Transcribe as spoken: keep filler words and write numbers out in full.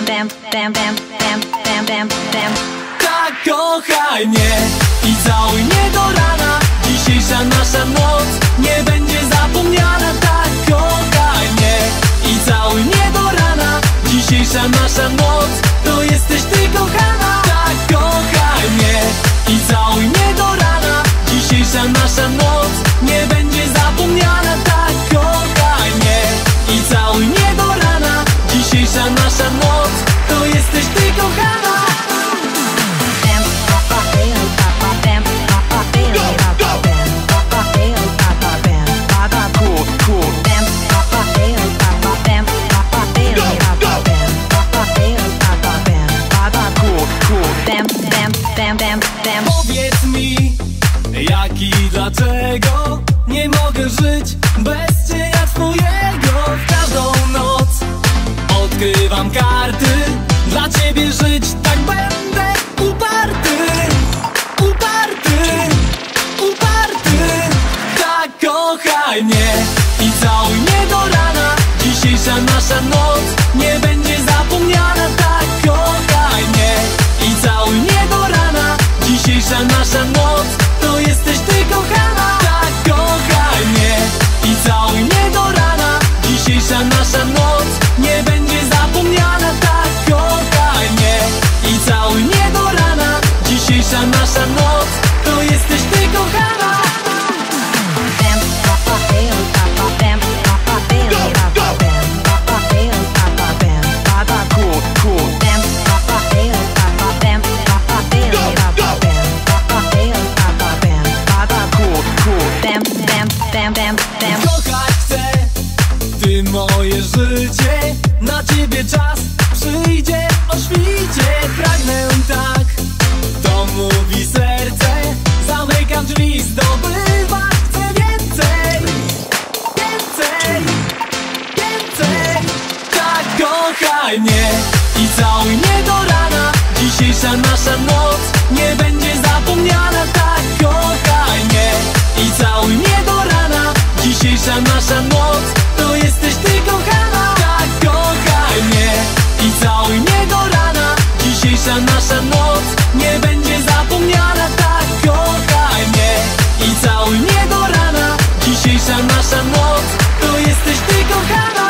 Tak, kochaj mnie i całuj mnie do rana. Dzisiejsza nasza noc nie będzie zapomniana. Tak, kochaj mnie i całuj mnie do rana. Dzisiejsza nasza noc to jesteś ty, kochana. Tak, kochaj mnie i całuj mnie do rana. Dzisiejsza nasza noc nie będzie zapomniana. Tak, kochaj mnie i całuj mnie do rana. Dzisiejsza nasza noc to jesteś ty, kochana. Powiedz mi, jak i dlaczego nie mogę żyć bez cienia twojego. W każdą noc odkrywam karty, dla ciebie żyć tak będę uparty, uparty, uparty. Tak, kochaj mnie i całuj mnie do rana. Dzisiejsza nasza noc nie będzie zapomniana. Tak, kochaj mnie i całuj mnie do rana. Dzisiejsza nasza noc to jesteś ty, kochana. Tak, kochaj mnie i całuj mnie do rana. Dzisiejsza nasza noc nie będzie zapomniana. Tak, kochaj mnie i całuj mnie do rana. Dzisiejsza nasza noc to jesteś ty, kochana. Kochać chcę, ty moje życie, na ciebie czas przyjdzie o świcie. Pragnę tak, to mówi serce, zamykam drzwi, zdobywać chcę więcej, więcej, więcej. Tak, kochaj mnie i całuj mnie do rana. Dzisiejsza nasza noc nie będzie zapomniana. Tak, kochaj mnie i całuj mnie do rana. Dzisiejsza nasza noc to jesteś ty, kochana. Tak, kochaj mnie i całuj mnie do rana. Dzisiejsza nasza noc nie będzie zapomniana. Tak, kochaj mnie i całuj mnie do rana. Dzisiejsza nasza noc to jesteś ty, kochana.